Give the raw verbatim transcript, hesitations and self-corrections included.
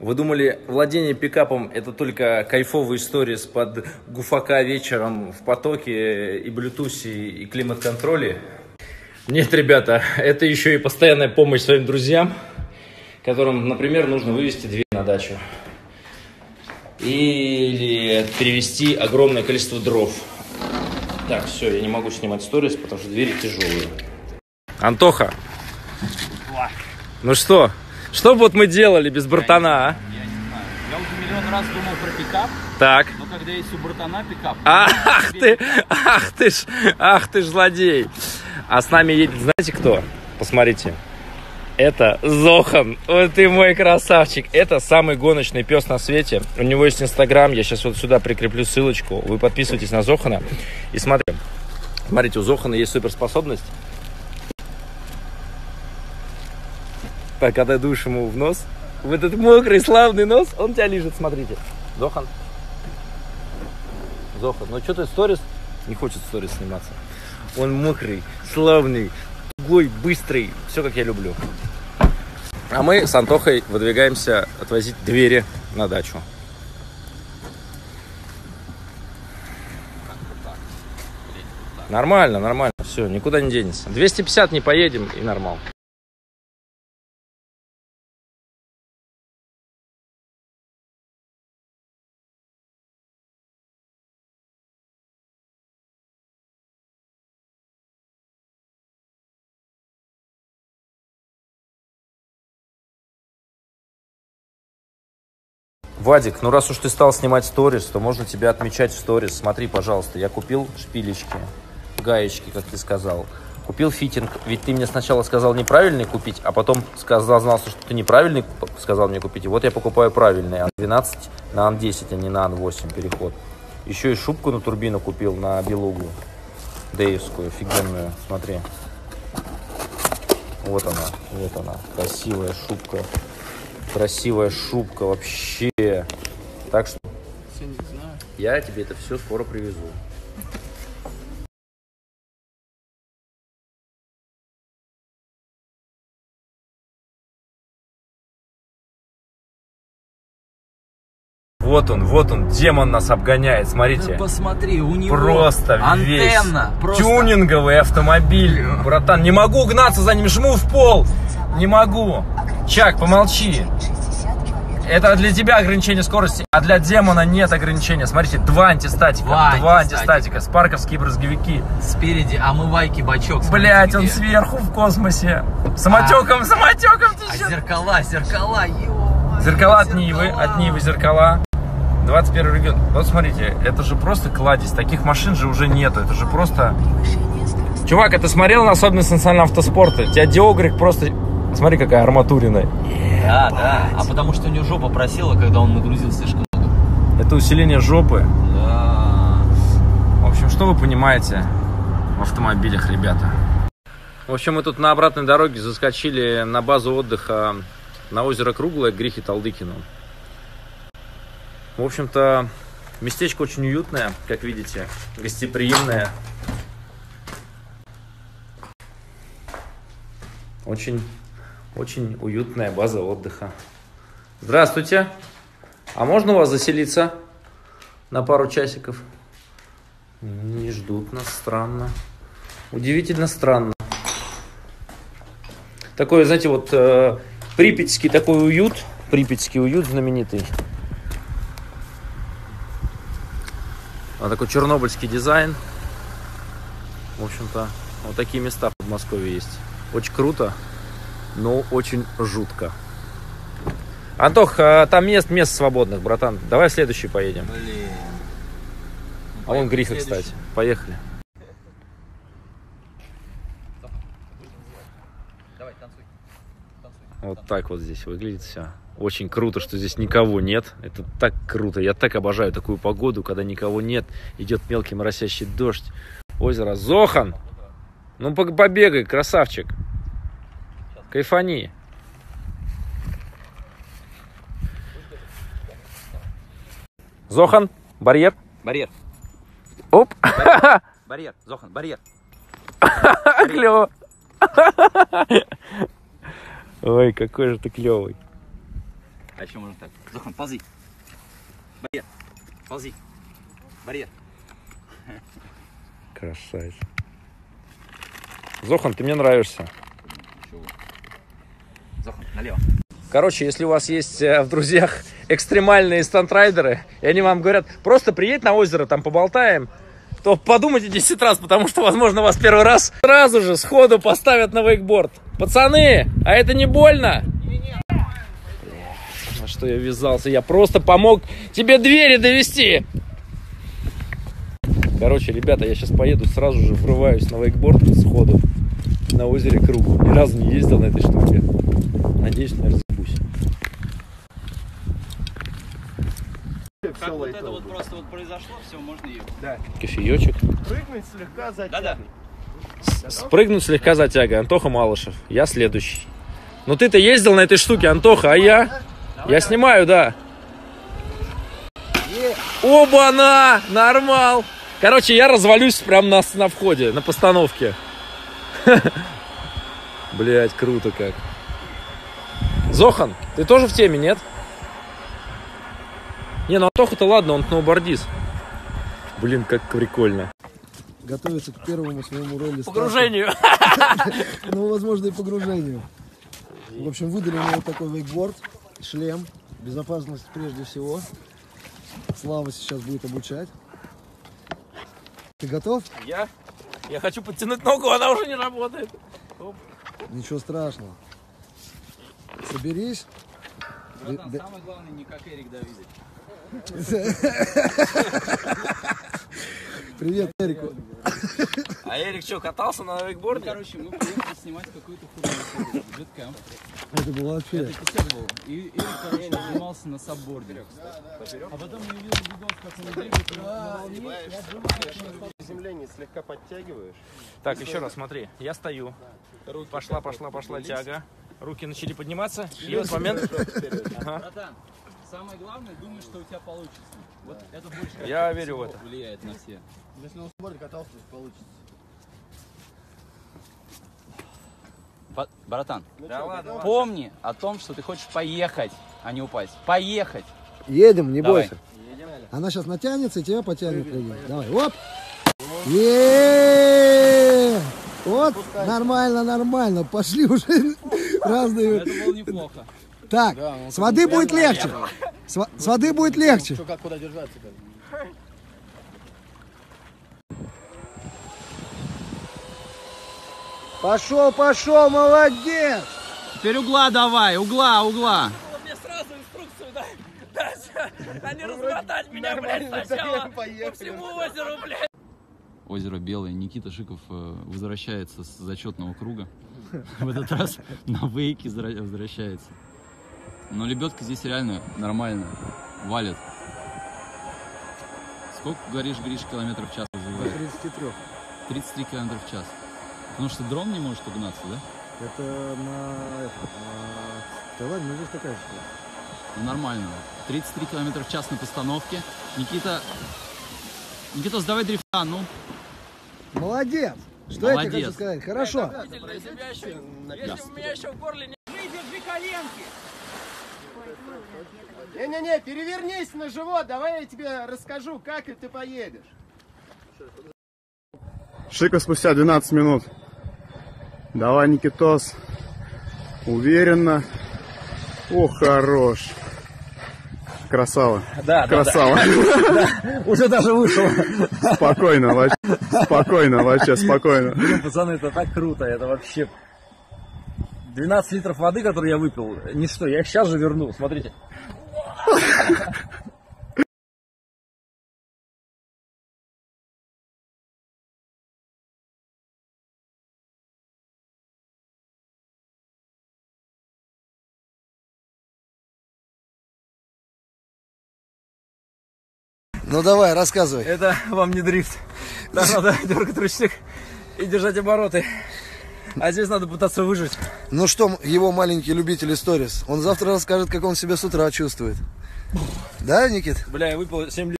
Вы думали, владение пикапом это только кайфовые истории под гуфака вечером в потоке и блютусе и климат-контроле? Нет, ребята, это еще и постоянная помощь своим друзьям, которым, например, нужно вывести дверь на дачу. Или перевести огромное количество дров. Так, все, я не могу снимать сторис, потому что двери тяжелые. Антоха, ну что? Что бы вот мы делали без братана, а? Я не знаю. Я уже миллион раз думал про пикап. Так. Но когда есть у братана пикап... Ах ты, ах ты ж, ах ты ж злодей. А с нами едет, знаете кто? Посмотрите. Это Зохан. Вот ты мой красавчик. Это самый гоночный пес на свете. У него есть Инстаграм. Я сейчас вот сюда прикреплю ссылочку. Вы подписывайтесь на Зохана. И смотрите. Смотрите, у Зохана есть суперспособность. Так, когда дуешь ему в нос, в этот мокрый славный нос, он тебя лижет, смотрите. Зохан. Зохан, ну что ты сторис? Не хочет сторис сниматься. Он мокрый, славный, тугой, быстрый. Все, как я люблю. А мы с Антохой выдвигаемся отвозить двери на дачу. Нормально, нормально. Все, никуда не денется. двести пятьдесят не поедем и нормально. Вадик, ну раз уж ты стал снимать сторис, то можно тебя отмечать в сторис. Смотри, пожалуйста, я купил шпилечки, гаечки, как ты сказал. Купил фитинг, ведь ты мне сначала сказал неправильный купить, а потом сказал, знал, что ты неправильный сказал мне купить. И вот я покупаю правильный, ан двенадцать на ан десять, а не на ан восемь переход. Еще и шубку на турбину купил на Белугу, Дэевскую, офигенную, смотри. Вот она, вот она, красивая шубка. Красивая шубка вообще. Так что Не знаю. Я тебе это все скоро привезу. Вот он, вот он, демон нас обгоняет, смотрите. Да посмотри, у него просто антенна, весь просто... тюнинговый автомобиль. Братан, не могу гнаться за ним, жму в пол. Не могу. Чак, помолчи. Это для тебя ограничение скорости, а для демона нет ограничения. Смотрите, два антистатика. Два, два антистатика. антистатика. Спарковские брызговики. Спереди омывайки, бачок. Блять, он сверху в космосе. Самотеком, а, самотеком течет. А зеркала, зеркала, ё. Зеркала от Нивы, от Нивы зеркала. двадцать первый регион. Вот смотрите, это же просто кладезь. Таких машин же уже нету. Это же просто... Чувак, а ты смотрел на особенность национального автоспорта? У тебя диогрик просто... Смотри, какая арматурина. Да, да. А потому что у него жопа просела, когда он нагрузил слишком много. Это усиление жопы. Да. В общем, что вы понимаете в автомобилях, ребята? В общем, мы тут на обратной дороге заскочили на базу отдыха на озеро Круглое к Грихе Талдыкину. В общем-то, местечко очень уютное, как видите, гостеприимное. Очень, очень уютная база отдыха. Здравствуйте. А можно у вас заселиться на пару часиков? Не ждут нас, странно. Удивительно странно. Такой, знаете, вот э, припятский такой уют. Припятский уют знаменитый. Вот такой чернобыльский дизайн. В общем-то, вот такие места в Подмосковье есть. Очень круто, но очень жутко. Антох, там мест, мест свободных, братан. Давай в следующий поедем. Блин. А вон Гриха, кстати. Поехали. Давай, танцуй. Танцуй. Вот так вот здесь выглядит все. Очень круто, что здесь никого нет. Это так круто. Я так обожаю такую погоду, когда никого нет. Идет мелкий моросящий дождь. Озеро Зохан. Ну, побегай, красавчик. Кайфани. Зохан, барьер. Барьер. Оп. Барьер, барьер. Зохан, барьер. Клево. Ой, какой же ты клевый. А еще можно так. Зохан, ползи. Барьер. Ползи. Барьер. Красавец. Зохан, ты мне нравишься. Чего? Зохан, налево. Короче, если у вас есть в друзьях экстремальные стандрайдеры, и они вам говорят, просто приедь на озеро, там поболтаем, то подумайте десять раз, потому что, возможно, вас первый раз сразу же сходу поставят на вейкборд. Пацаны, а это не больно? На что я ввязался? Я просто помог тебе двери довести. Короче, ребята, я сейчас поеду, сразу же врываюсь на вейкборд сходу на озере Круг. Ни разу не ездил на этой штуке. Надеюсь, не разъебусь. Как вот это вот просто вот произошло, все, можно ехать. Да. Кофеечек. Прыгнуть слегка затягивай. Да-да. Спрыгнуть слегка затяга. Антоха Малышев. Я следующий. Ну ты-то ездил на этой штуке, Антоха, а я? Я снимаю, да. Оба-на! Нормал! Короче, я развалюсь прямо на, на входе, на постановке. Блять, круто как. Зохан, ты тоже в теме, нет? Не, ну Антоха-то ладно, он сноубордист. Блин, как прикольно. Готовится к первому своему роли. Погружению. Ну, возможно, и погружению. В общем, выдали мне вот такой вейкборд, шлем, безопасность прежде всего. Слава сейчас будет обучать. Ты готов? Я? Я хочу подтянуть ногу, она уже не работает. Оп. Ничего страшного. Соберись. Братан, самое главное, не как Эрик Давидович. Привет, Эрику. А Эрик что, катался на вейкборде? Ну, короче, мы приехали снимать какую-то хуйню. Джеткэмп. Это было вообще. Это писек был. И Эрик, короче, занимался на сабборде. А потом я увидел видос, как он двигается на волне. Приземление слегка подтягиваешь. Так, еще раз, смотри. Я стою. Пошла, пошла, пошла тяга. Руки начали подниматься. И в этот момент... Братан, самое главное, думай, что у тебя получится. Вот это больше как Я верю в это. влияет на все. Если на сборе катался, то получится. Ба- Братан, Да ладно, помни о том, что ты хочешь поехать, а не упасть. Поехать! Едем, не Давай. бойся. Она сейчас натянется и тебя потянет. Давай, оп. Е-е-е! Вот, нормально, нормально. Пошли уже разные. Это было неплохо. Так, с воды будет легче. С, во- с воды будет легче. Что, как, куда держаться? Как? Пошел, пошел, молодец. Теперь угла давай, угла, угла. Мне сразу инструкцию дай. А не размотать меня, блядь, сначала по всему озеру, блядь. Озеро Белое. Никита Шиков э, возвращается с зачетного круга. В этот раз на вейке зра- возвращается. Но лебедка здесь реально нормально валит. Сколько, говоришь, Гриш, километров в час развивает? тридцать три. тридцать три километра в час. Потому что дрон не может угнаться, да? Это на, это, на Таиланде, ну здесь такая же. Ну, нормально. тридцать три километра в час на постановке. Никита... Никита, сдавай дрифта, ну. Молодец. Что я тебе Молодец. хочу сказать? Хорошо. Если у меня еще в горле не... Не-не-не, перевернись на живот, давай я тебе расскажу, как и ты поедешь. Шика спустя двенадцать минут. Давай, Никитос. Уверенно. О, хорош. Красава. Да, Красава. уже даже вышел. Спокойно, вообще. Спокойно, вообще, спокойно. Блин, пацаны, это так круто, это вообще... двенадцать литров воды, которые я выпил, ничто, я их сейчас же верну, смотрите. Ну давай, рассказывай. Это вам не дрифт. Там надо дергать ручник и держать обороты. А здесь надо пытаться выжить. Ну что, его маленький любитель сторис, он завтра расскажет, как он себя с утра чувствует. Да, Никит? Бля, я выпил семь литров.